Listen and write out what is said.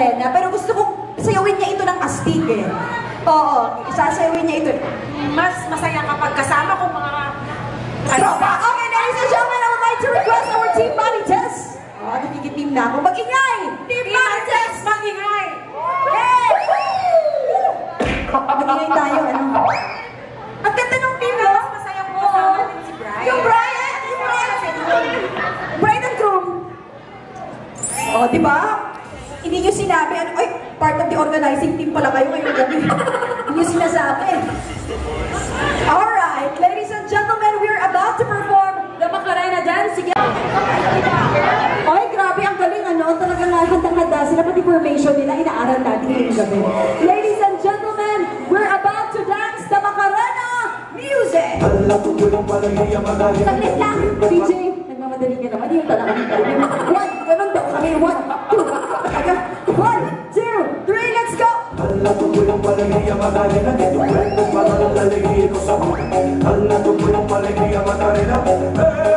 Macarena, pero gusto kong sayawin niya ito ng astig eh. Oo, isasayawin niya ito. Mas masaya kapag kasama ko mga... Tropa! Okay, ladies and gentlemen, I would like to request our team body test. Oh, nagigit-team na ako. Mag-ingay! Team body test! Mag-ingay! Hey! Mag-ingay tayo, ano? Ang ganda ng team, no? Masaya ko kasama din si Brian. Yung Brian! Yung Brian! Brian and Groom. Oh, di ba? Hindi nyo sinabi, ano, ay, part of the organizing team pala kayo ngayong gabi. Hindi nyo sinasabi. Alright, ladies and gentlemen, we're about to perform the Macarena dance. Sige. Ay, grabe, ang galing, ano? Talagang handang-handa sila, pati formation nila, inaaral natin ngayong gabi. Ladies and gentlemen, we're about to dance the Macarena music! Saglit lang, DJ. Nagmamadali ka naman, yung talaga nito. One, ganun daw kami, 1, 2, 1, 2, 3, let's go! Hala,